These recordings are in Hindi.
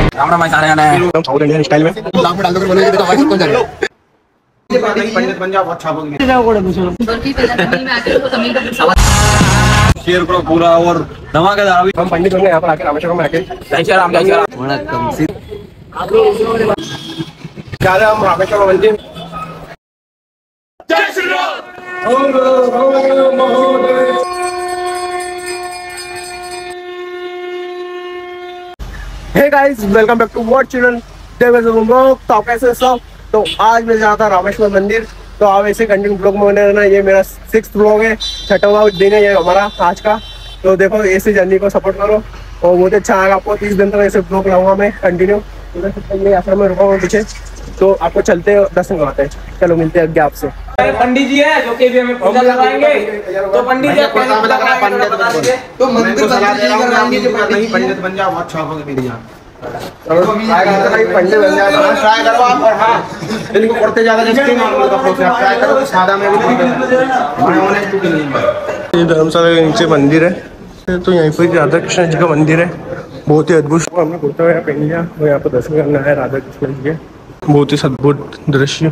राम भाई सारे एकदम साउथ इंडियन स्टाइल में लाख में डाल दो बनेगी तो भाई कौन जाएगा। ये पंडित बन जाओ अच्छा बोल शेयर करो पूरा और धमाकेदार। अभी हम पंडित बन गए यहाँ पर आके रामेश्वरम में आके। जय श्री राम, जय श्री राम। जा रहे हम रामेश्वरम मंदिर। जय Shri Ram. Hey guys, welcome back to what channel. तो कैसे सब? तो आज मैं जा था रामेश्वर मंदिर। तो आप ऐसे कंटिन्यू ब्लॉग में बने रहना। ये मेरा 6th ब्लॉग है, 6वां दिन है ये हमारा आज का। तो देखो ऐसे जर्नी को सपोर्ट करो और बहुत अच्छा आएगा आपको। 30 दिन तक ऐसे ब्लॉग लाऊंगा मैं कंटिन्यू। ये आश्रम में रुका हुआ पीछे, तो आपको चलते दर्शन करवाते हैं। चलो मिलते हैं आगे आपसे। पंडित जी है जो कि भी हमें पूजा करवाएंगे। तो पंडित जी पंडित बन जाओ अच्छा पंडित बन जाए ट्राई करो आप। और हाँ, इनको करते ज्यादा ट्राई करो सादा में भी ये धर्मशाला के नीचे मंदिर है। तो यहीं पर राधा कृष्ण जी का मंदिर है, बहुत ही अद्भुत। हमने कुर्ता वगैरह पहन लिया और यहाँ पर दर्शन करना है राधा कृष्ण जी के। बहुत ही अद्भुत दृश्य।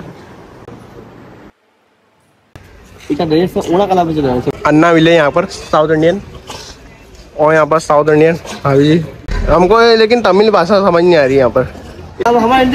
अन्ना मिले यहाँ पर साउथ इंडियन, और यहाँ पर साउथ इंडियन भाभी जी। हमको लेकिन तमिल भाषा समझ नहीं आ रही यहाँ पर। अब हमारे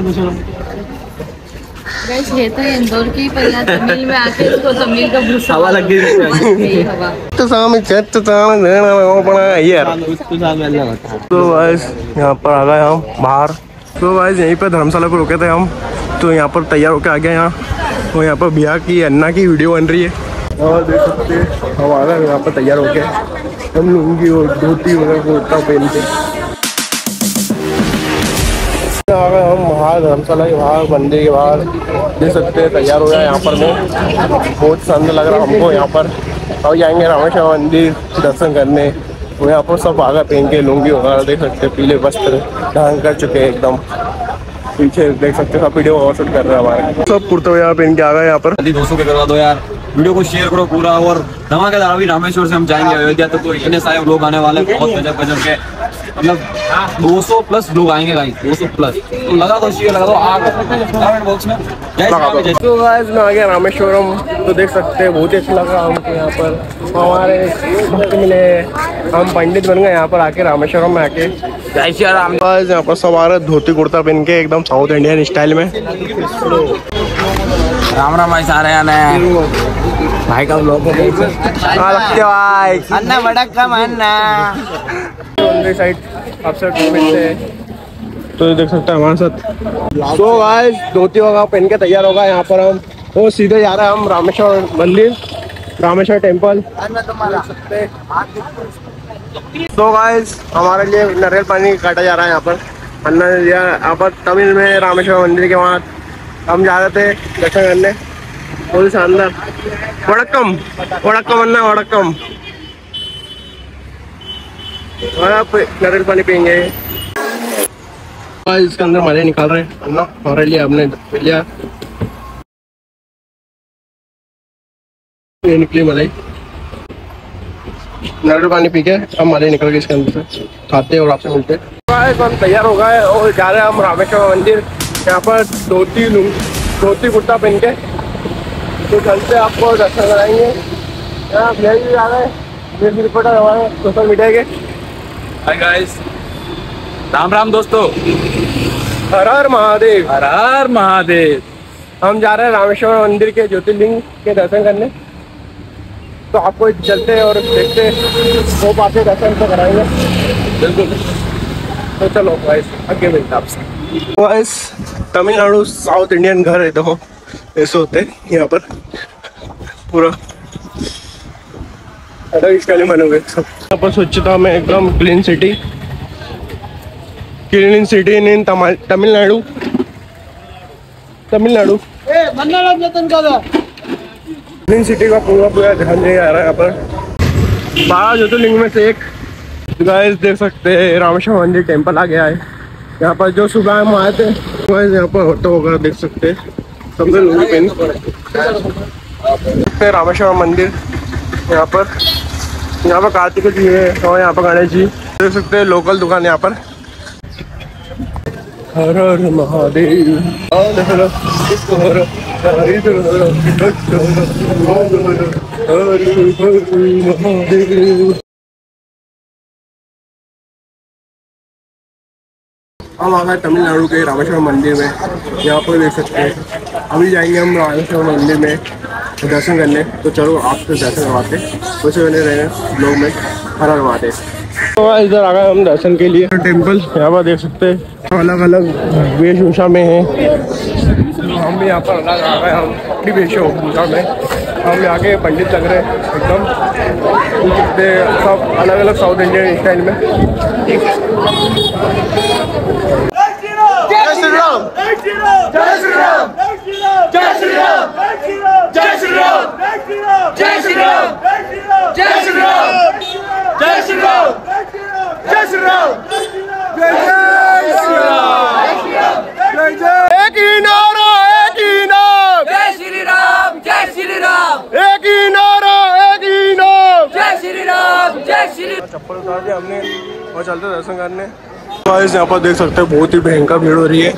ये तो इंदौर की पहिया तमिल में आके इसको तमिल का भूसा हवा लग गई तो सामने चट सामने बना यार। तो गाइस यहाँ पर आ गए हम बाहर। तो गाइस यहीं पर धर्मशाला को रुके थे हम। तो यहाँ पर तैयार होकर आ गए यहाँ। और यहाँ पर भैया की अन्ना की वीडियो बन रही है और देख सकते हैं हम आ गए यहाँ पर तैयार होके। हम लुंगी और धोती वगैरह कुर्ता पहन के आ गए हम बाहर धर्मशाला के बाहर, मंदिर के बाहर। देख सकते हैं तैयार हो गया यहाँ पर। मैं बहुत शानदार लग रहा हमको यहाँ पर। और जाएंगे रामेश्वर मंदिर दर्शन करने। तो यहाँ पर सब आगे पहन के लुंगी वगैरह देख सकते हैं, पीले वस्त्र धारण कर चुके हैं एकदम। पीछे देख सकते हैं सब वीडियो और शूट कर रहे हैं हमारे। सब कुर्ता वगैरह पहन के आ गए यहाँ पर। दोस्तों के करवा दो यार, वीडियो को शेयर करो पूरा और धमाकेदार। अभी रामेश्वर से हम जाएंगे अयोध्या तक। तो इतने सारे लोग आने वाले, बहुत गजब गजब के, मतलब 200+ लोग आएंगे गाइस, 200+। तो लगा दो शेयर, लगा दो कमेंट बॉक्स में। तो गाइस मैं आ गया रामेश्वरम। तो देख सकते हैं बहुत ही अच्छा लगा हमको यहाँ पर। हमारे भक्त मिले, हम पंडित बन गए यहाँ पर आके रामेश्वरम में आके। जय श्री राम। यहाँ पर सब आ रहे धोती कुर्ता पहन के एकदम साउथ इंडियन स्टाइल में। राम राम भाई सारे भाई का लोग भाई अन्ना बड़ा कम अन्ना साइड आपसे मिलते हैं। तो देख सकते हैं हमारे साथ। सो गाइस धोती वगैरह पहन के तैयार होगा यहाँ पर हम। वो सीधे जा रहे हैं हम रामेश्वर मंदिर, रामेश्वर टेम्पल। तो गाइस हमारे लिए नारियल पानी काटा जा रहा है यहाँ पर। अन्ना ने दिया यहाँ पर तमिल में रामेश्वर मंदिर के वहाँ हम जा रहे थे दर्शन करने। बहुत शानदार। वड़क्कम वड़क्कम अन्ना वड़क्कम। और आप नारियल पानी पियेंगे। इसके अंदर मजे निकाल रहे हैं अन्ना हमारे लिए। हमने लिया ये निकली मलाई। नारियल पानी पी के हम मजे निकल गए इसके अंदर से। खाते और आपसे मिलते हैं। हम तैयार हो गए और जा रहे हैं हम रामेश्वर मंदिर। यहाँ पर धोती कुर्ता पहन के। तो चलते आपको दर्शन कराएंगे। यहाँ भैया जी आ गए, रिपोर्टर हमारे सोशल मीडिया के। हाय गाइस, राम राम दोस्तों। हर हर महादेव, हर हर महादेव। हम जा रहे हैं रामेश्वर मंदिर के ज्योतिर्लिंग के दर्शन करने। तो आपको चलते और देखते वो पासे दर्शन तो कराएंगे बिल्कुल। तो चलो गाइस आगे मिलते आपसे। गाइस तमिलनाडु साउथ इंडियन घर है, देखो ऐसे होते हैं यहाँ पर। पूरा अलग स्टाइल बने हुए सब। यहाँ पर स्वच्छता में एकदम clean city in Tamil Nadu. Clean city का पूरा ध्यान दिया जा रहा है यहाँ पर। 12 ज्योतिर्लिंग में से एक। गाइस देख सकते हैं रामेश्वर मंदिर टेम्पल आ गया है यहाँ पर। जो सुबह हम आए थे यहाँ पर ऑटो वगैरह देख सकते हैं सबसे लोग पहन। रामेश्वर मंदिर यहाँ पर कार्तिक जी है और यहाँ पर गणेश जी देख सकते हैं। लोकल दुकान यहाँ पर हर हर महादेव। हम आ गए तमिलनाडु के रामेश्वरम मंदिर में। यहाँ पर देख सकते हैं, अभी जाएंगे हम रामेश्वरम मंदिर में दर्शन करने। तो चलो आपसे दर्शन करवाते, वैसे बने रहे लोग में। हर हर महादेव। तो इधर आ गए हम दर्शन के लिए। टेम्पल यहाँ पर देख सकते हैं, अलग अलग वेशभूषा में है। हम भी यहाँ पर अलग आ गए, हम अपनी वेशभूषा में। हम यहाँ के पंडित लग रहे हैं एकदम, सब अलग अलग साउथ इंडियन स्टाइल में। जय श्री राम, जय श्री राम, जय श्री राम, जय श्री राम, जय श्री राम, जय श्री राम, जय श्री राम, जय श्री राम, जय श्री राम, जय जय। एक ही नारा, एक ही नाम, जय श्री राम, जय श्री राम, एक ही नारा, एक ही नाम, जय श्री राम, जय श्री। चप्पल उतार दिया हमने और चलते दर्शन करने। गाइस यहाँ पर देख सकते हैं बहुत ही भयंकर भीड़ हो रही है।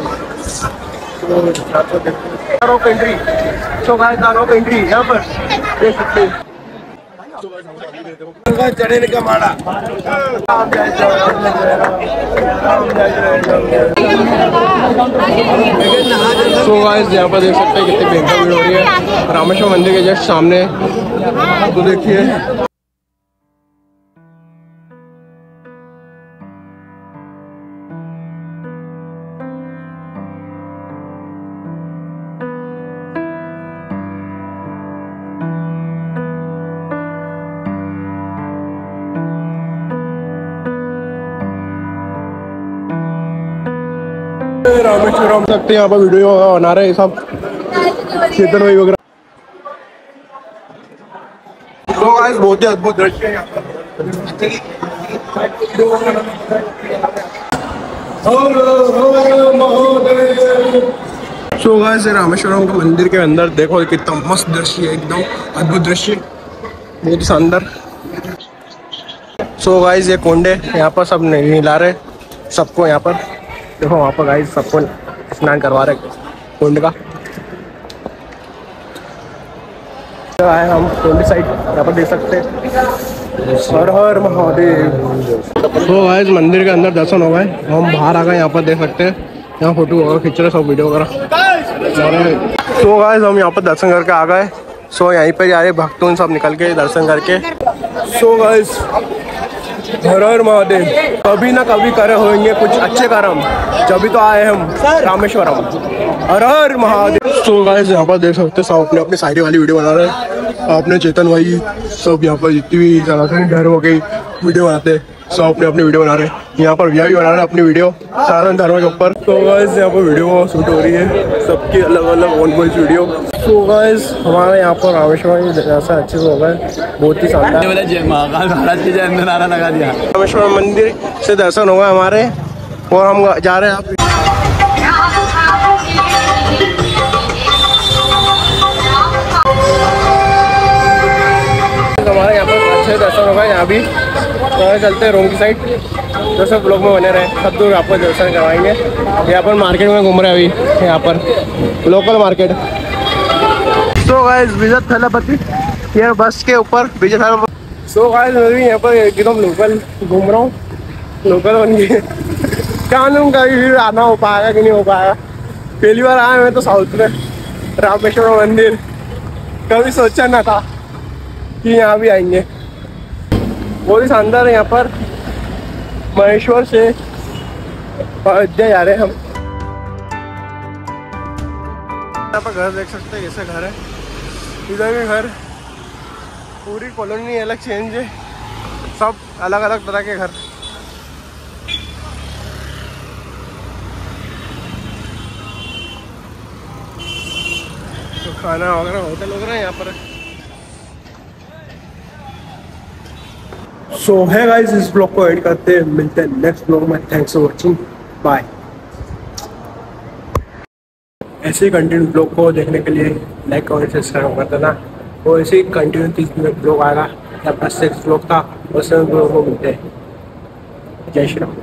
एंट्री, तो गाइस एंट्री यहाँ पर देख सकते हैं। चढ़ने का माड़ा। तो गाइस यहाँ पर देख सकते हैं कितनी भयंकर भीड़ हो रही है रामेश्वर मंदिर के जस्ट सामने। तो देखिए रामेश्वरम सकते यहाँ पर वीडियो बना रहे हैं सब चेतन भाई वगैरह। तो गाइस बहुत ही अद्भुत दृश्य है यहाँ पर। सो गाइस रामेश्वरम के मंदिर के अंदर देखो कितना मस्त दृश्य है, एकदम अद्भुत दृश्य, बहुत ही शानदार। सो गाइस ये कुंड है, यहाँ पर सब नहला रहे सबको। यहाँ पर देखो, वहाँ पर गाइस सबको स्नान करवा रहे कुंड का। तो आए हम कुंड साइड, यहाँ पर देख सकते हैं। हर हर महादेव। तो गाइस मंदिर के अंदर दर्शन हो गए, हम बाहर आ गए। यहाँ पर देख सकते हैं, यहाँ फोटो वगैरह खींच रहे सब, वीडियो वगैरह। तो गाइस हम यहाँ पर दर्शन करके आ गए। सो यहीं पर जा रहे भक्तों सब निकल के दर्शन करके। सो गाइस हर हर महादेव। कभी ना कभी करे होंगे कुछ अच्छे कर्म, जब तो आए हम रामेश्वरम। हर हर महादेव। तो गाइस यहाँ पर देख सकते सब अपने अपने शायरी वाली वीडियो बना रहे हैं। अपने चेतन भाई सब यहाँ पर जितनी भी सनातन धर्म हो गई वीडियो बनाते हैं, सब अपने अपने वीडियो बना रहे हैं। यहाँ पर भैया भी बना रहे हैं अपनी वीडियो सनातन धर्म के ऊपर। तो गाइस यहाँ पर वीडियो शूट हो रही है सबकी अलग अलग ऑन वॉइस वीडियो। तो गाइस हमारे यहाँ पर रामेश्वरम जैसा अच्छे से होगा, बहुत ही शानदार। नारा लगा दिया। रामेश्वरम मंदिर से दर्शन होगा हमारे, और हम जा रहे हैं। हमारे यहाँ पर अच्छे दर्शन होगा। यहाँ भी तो चलते हैं रूम की साइड, तो सब ब्लॉग में बने रहे। सब दूर आपको दर्शन करवाएंगे। यहाँ पर मार्केट में घूम रहे हैं अभी, यहाँ पर local market. So guys Vijay Thalapathy यार बस के ऊपर विजय थलापति। सो गाइस मैं भी यहाँ पर एकदम लोकल घूम रहा हूँ, लोकल बन गए। क्या लूँ कभी आना हो पाएगा कि नहीं हो पाएगा। पहली बार आया मैं तो साउथ में रामेश्वरम मंदिर, कभी सोचा ना था कि यहाँ भी आएंगे। बहुत ही शानदार है यहाँ पर। महेश्वर से अयोध्या जा रहे हैं हम। यहाँ पर घर देख सकते हैं, कैसे घर है। इधर भी घर, पूरी कॉलोनी अलग चेंज है, सब अलग अलग तरह के घर। तो खाना वगैरह होटल वगैरह यहाँ पर। सो है गाइस, इस ब्लॉग को एड करते हैं, मिलते हैं नेक्स्ट ब्लॉग में। Thanks for watching, bye. ऐसे कंटिन्यू ब्लॉग को देखने के लिए लाइक और सब्सक्राइब कर देना। और ऐसे ही कंटिन्यू 30 मिनट ब्लॉग आएगा, या 6 ब्लॉग था, उसमें ब्लॉग को मिलते हैं। जय श्री राम।